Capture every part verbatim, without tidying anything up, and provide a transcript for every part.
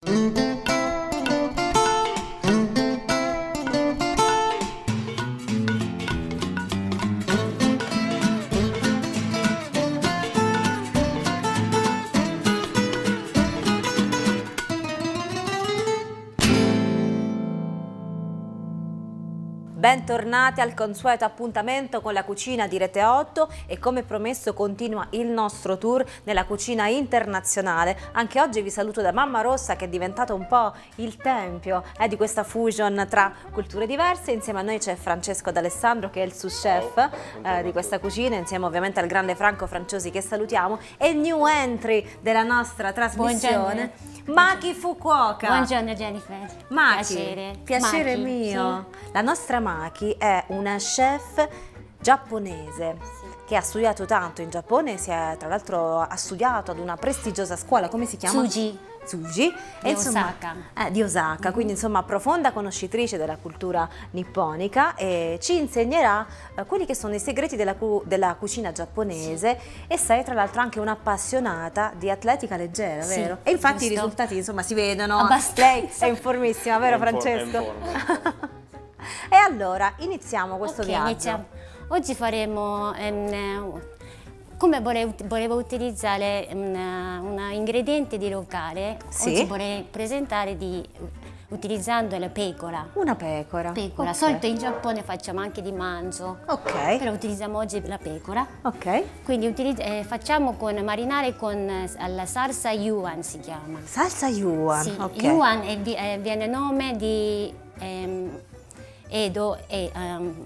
Bentornati al consueto appuntamento con la cucina di Rete otto e come promesso continua il nostro tour nella cucina internazionale. Anche oggi vi saluto da Mamma Rossa, che è diventato un po' il tempio eh, di questa fusion tra culture diverse. Insieme a noi c'è Francesco D'Alessandro, che è il sous chef eh, di questa cucina, insieme ovviamente al grande Franco Franciosi, che salutiamo, e il new entry della nostra trasmissione, Buongiorno. Maki Fukuoka. Buongiorno Jennifer. Maki, piacere, piacere Maki, mio. sì. La nostra Maki è una chef giapponese, sì, che ha studiato tanto in Giappone, si è, tra l'altro ha studiato ad una prestigiosa scuola, come si chiama? Tsuji. Tsuji, Di e insomma, Osaka. Eh, di Osaka, mm-hmm. Quindi insomma profonda conoscitrice della cultura nipponica, e ci insegnerà eh, quelli che sono i segreti della, cu della cucina giapponese, sì. E sei tra l'altro anche un'appassionata di atletica leggera, sì, vero? E infatti giusto. I risultati insomma si vedono. Abbastanza. Lei è in formissima, vero è in Francesco? È in E allora iniziamo questo okay, viaggio. Iniziamo. Oggi faremo um, come volevo, volevo utilizzare un, un ingrediente di locale, sì. Oggi vorrei presentare di, utilizzando la pecora. Una pecora. Pecora. Okay. Solito in Giappone facciamo anche di manzo. Ok. Però utilizziamo oggi la pecora. Ok. Quindi eh, facciamo con marinare con eh, la salsa yuan, si chiama. Salsa yuan. Sì. Okay. Yuan è, è, viene nome di ehm, Edo e um,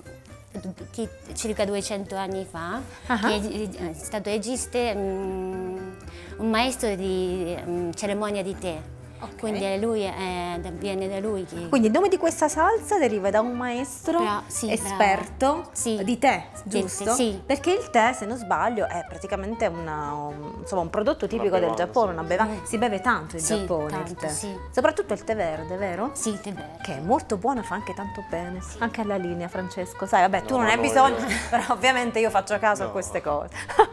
circa duecento anni fa, uh-huh. Che è stato esiste um, un maestro di um, cerimonia di tè. Okay. Quindi lui è, viene da lui. Che... Quindi il nome di questa salsa deriva da un maestro Bra sì, esperto sì. di tè, giusto? Sì. Perché il tè, se non sbaglio, è praticamente una, un, insomma, un prodotto tipico del Giappone, una bevanda. Sì. Si beve tanto in sì, Giappone tanto, il tè. Sì. Soprattutto il tè verde, vero? Sì, il tè verde. Che è molto buono, fa anche tanto bene. Sì. Anche alla linea, Francesco. Sai, vabbè, no, tu non hai bisogno, io... però ovviamente io faccio caso no. a queste cose.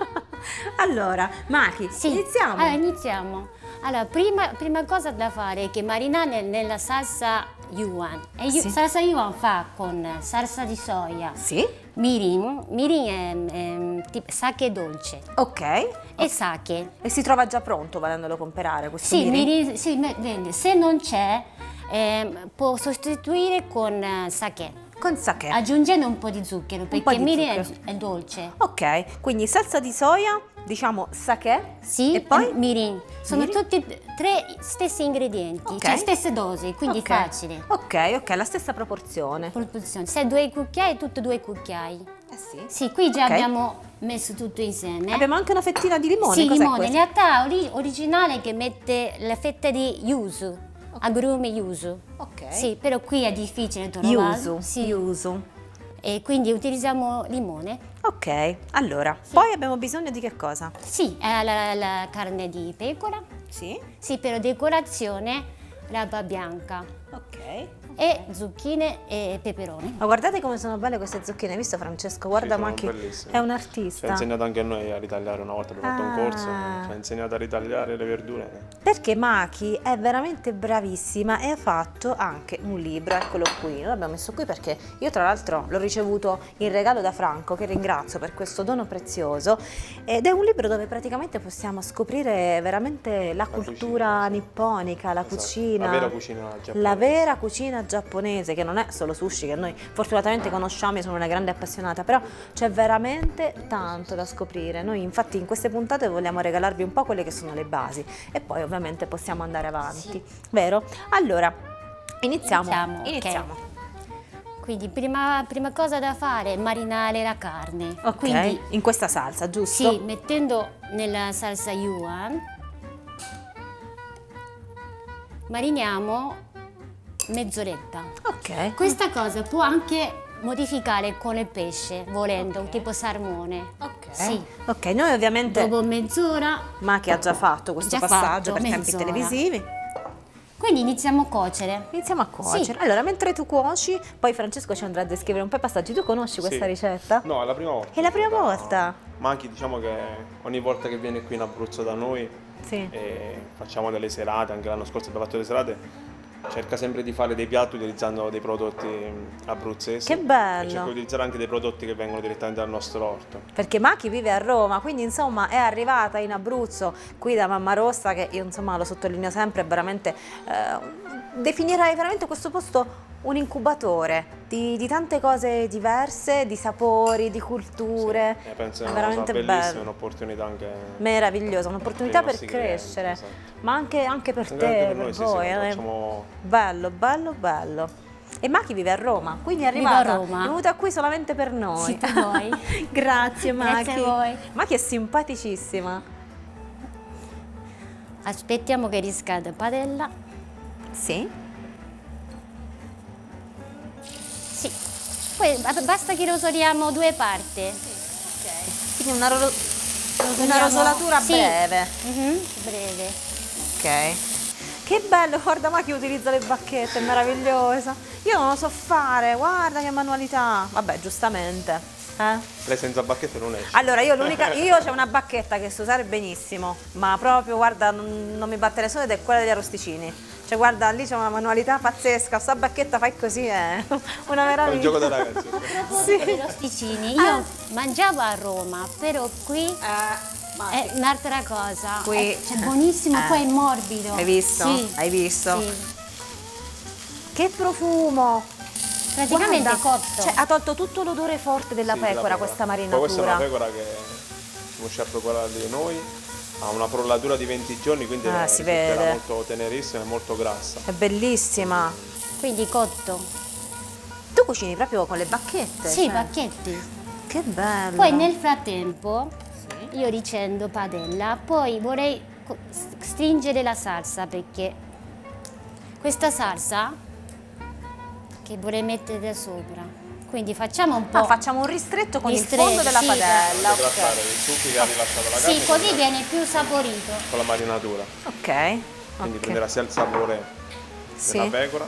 Allora, Maki, sì. iniziamo. Allora, iniziamo. Allora, prima, prima cosa da fare è che marinare nella salsa yuan. E sì. Salsa yuan fa con salsa di soia, sì. mirin, mirin è, è tipo sake dolce. Ok. E sake. E si trova già pronto valendolo comprare questo sì, mirin? mirin? Sì, vende. Se non c'è, eh, può sostituire con uh, sake. Con sake. Aggiungendo un po' di zucchero, perché il mirin è, è dolce. Ok, quindi salsa di soia, diciamo sake, sì, e poi e mirin. Sono mirin? tutti tre stessi ingredienti, okay. Cioè stesse dosi, quindi okay. facile. Ok, ok, la stessa proporzione. Proporzione. Se due cucchiai, tutto due cucchiai. Eh sì. Sì, qui già okay. abbiamo messo tutto insieme. Abbiamo anche una fettina di limone. Sì, limone. Questo? In realtà ori originale che mette la fetta di yuzu, okay. Agrume yuzu. Ok. Sì, però qui è difficile trovare. Yuzu. Sì. Yuzu. E quindi utilizziamo limone. Ok, allora, sì. Poi abbiamo bisogno di che cosa? Sì, eh, la, la carne di pecora. Sì. Sì, per decorazione rapa bianca. Ok. E zucchine e peperoni. Ma guardate come sono belle queste zucchine, hai visto Francesco? Guarda, sì, Maki è un artista. Ci ha insegnato anche a noi a ritagliare una volta, abbiamo ah. fatto un corso, ci ha insegnato a ritagliare le verdure. Perché Maki è veramente bravissima e ha fatto anche un libro, eccolo qui, l'abbiamo messo qui perché io tra l'altro l'ho ricevuto in regalo da Franco, che ringrazio per questo dono prezioso, ed è un libro dove praticamente possiamo scoprire veramente la, la cultura cucina, nipponica, la esatto. cucina, la vera cucina giapponese. La vera cucina giapponese, che non è solo sushi, che noi fortunatamente conosciamo, io sono una grande appassionata, però c'è veramente tanto da scoprire. Noi infatti in queste puntate vogliamo regalarvi un po' quelle che sono le basi e poi ovviamente possiamo andare avanti, sì. Vero? Allora, iniziamo. Iniziamo. iniziamo. Okay. Quindi prima, prima cosa da fare è marinare la carne. Ok, quindi, in questa salsa, giusto? Sì, mettendo nella salsa yuan, mariniamo mezz'oretta. Ok. Questa cosa può anche modificare con il pesce, volendo, okay. Tipo salmone. Ok. Sì. Ok, noi ovviamente... Dopo mezz'ora... Maki ha già fatto questo già passaggio fatto, per tempi televisivi. Quindi iniziamo a cuocere. Iniziamo a cuocere. Sì. Allora, mentre tu cuoci, poi Francesco ci andrà a descrivere un po' i passaggi. Tu conosci questa sì. ricetta? No, è la prima volta. È la prima da... volta? Maki, diciamo che ogni volta che viene qui in Abruzzo da noi Sì. E facciamo delle serate, anche l'anno scorso abbiamo fatto delle serate. Cerca sempre di fare dei piatti utilizzando dei prodotti abruzzesi. Che bello! E cerco di utilizzare anche dei prodotti che vengono direttamente dal nostro orto. Perché Maki vive a Roma, quindi insomma è arrivata in Abruzzo qui da Mamma Rossa, che io insomma lo sottolineo sempre, veramente eh, definirei veramente questo posto un incubatore di, di tante cose diverse, di sapori, di culture. Sì, penso è che veramente è bellissima, bello. Un'opportunità anche Meravigliosa, un'opportunità per i per nostri clienti, crescere, esatto. ma anche, anche per Anche te, per per noi, sì, voi. sì, eh. facciamo... Bello, bello, bello. E Maki vive a Roma, quindi è Vivo a arrivata, Roma. è venuta qui solamente per noi. Sì, per voi. Grazie Maki. Grazie a voi. Maki è simpaticissima. Aspettiamo che riscalda la padella. Sì. Sì. Poi basta che rosoliamo due parti. Quindi una, ro- una Rosoliamo- rosolatura sì. breve. Mhm, breve. Ok. Che bello, guarda Maki utilizza le bacchette, è meravigliosa. Io non lo so fare, guarda che manualità. Vabbè, giustamente. Eh? Lei senza bacchette non esce. Allora, io l'unica, io c'ho una bacchetta che so usare benissimo, ma proprio, guarda, non, non mi batte nessuno ed è quella degli arrosticini. Cioè, guarda, lì c'è una manualità pazzesca, sta bacchetta fai così, è una È meraviglia. un gioco da ragazzi. Sì. I rosticini. Io mangiavo a Roma, però qui è un'altra cosa. Qui- È, cioè, buonissimo, eh. poi è morbido. Hai visto? Sì. Hai visto? Sì. Che profumo! Praticamente è Guarda, cotto. cioè, ha tolto tutto l'odore forte della Sì, della pecora, questa Poi questa è marinatura. una pecora che siamo riusciti a preparare noi, ha una frullatura di venti giorni, quindi Ah, è si risulterà vede. molto tenerissima e molto grassa. È bellissima. Quindi cotto. Tu cucini proprio con le bacchette? Sì, cioè. bacchetti. Che bello. Poi nel frattempo io ricendo padella, poi vorrei co- stringere la salsa perché questa salsa che vorrei mettere da sopra. Quindi facciamo un po'. Ah, facciamo un ristretto con Ristretto, il fondo della sì. padella. Per Ok. trattare i succhi che ha rilasciato la carne Sì, così con, viene più saporito. con la marinatura. Ok. Quindi ok. prenderà sia il sapore Sì. della pecora.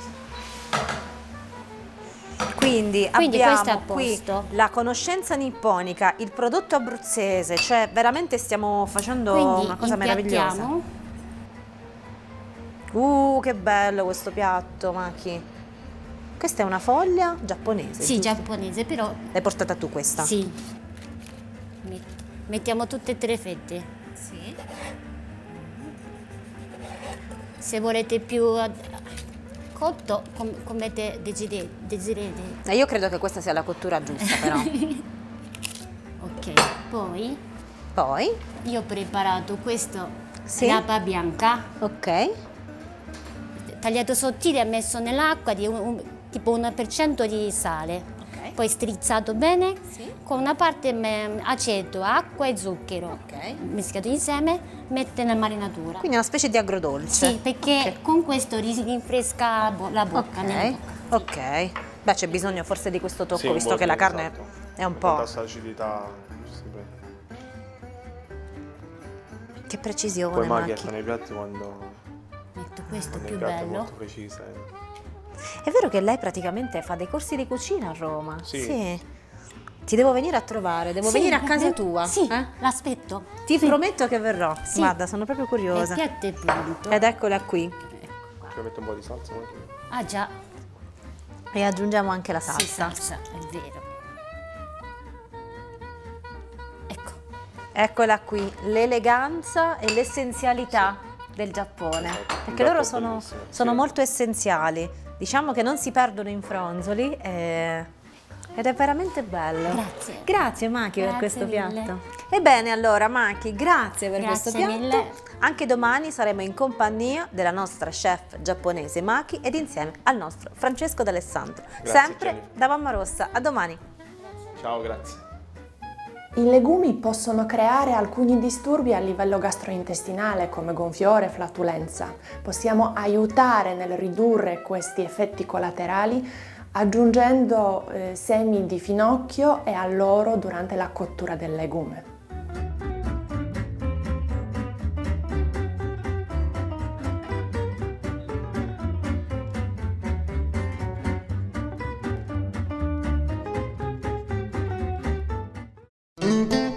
Quindi, Quindi questo è a abbiamo qui posto. la conoscenza nipponica, il prodotto abruzzese, cioè veramente stiamo facendo Quindi una cosa meravigliosa. impiattiamo. Uh, che bello questo piatto, Maki. Questa è una foglia giapponese. Sì, giusto? giapponese, però L'hai portata tu questa? sì. Met- Mettiamo tutte e tre le fette. Sì. Se volete più ad- cotto, com- come te desideri- desiderate. Eh, Io credo che questa sia la cottura giusta, però. Ok, poi Poi, io ho preparato questo Sì. rapa bianca, ok. tagliato sottile e messo nell'acqua di un, un- tipo un per cento di sale. Ok. Poi strizzato bene Sì. con una parte me- aceto, acqua e zucchero. Ok. Mischiato insieme, mette nella marinatura. Quindi una specie di agrodolce. Sì, perché Ok. con questo ris- rinfresca la bo- la bocca. nella Ok, bocca. ok. Beh, c'è bisogno forse di questo tocco, Sì, un visto po' che la sì, carne esatto. è un Con po'... tanta acidità. sempre. Che precisione, Poi Maki Maki. ecco nei piatti quando, Metto questo nei più piatti è bello. molto precisa. eh. È vero che lei praticamente fa dei corsi di cucina a Roma? Sì. Ti devo venire a trovare, devo Sì, venire a casa eh, tua. Sì, eh? l'aspetto. Ti prometto che verrò. Sì. Guarda, sono proprio Il curiosa. piatto è pronto. Ed eccola qui. Ci metto un po' di salsa. Maki? Ah già, E aggiungiamo anche la sì, salsa. salsa, è vero. Ecco, Eccola qui, l'eleganza e l'essenzialità del Giappone. Esatto, un Perché loro piatto sono, bellissimo, sono sì. molto essenziali. Diciamo che non si perdono in fronzoli e- ed è veramente bello. Grazie. Grazie Maki per Grazie questo mille. piatto. Ebbene allora Maki, grazie per Grazie questo piatto. mille. Anche domani saremo in compagnia della nostra chef giapponese Maki ed insieme al nostro Francesco D'Alessandro. Grazie, Sempre Jennifer. da Mamma Rossa. A domani. Ciao, grazie. I legumi possono creare alcuni disturbi a livello gastrointestinale come gonfiore e flatulenza. Possiamo aiutare nel ridurre questi effetti collaterali aggiungendo eh, semi di finocchio e alloro durante la cottura del legume. Thank you.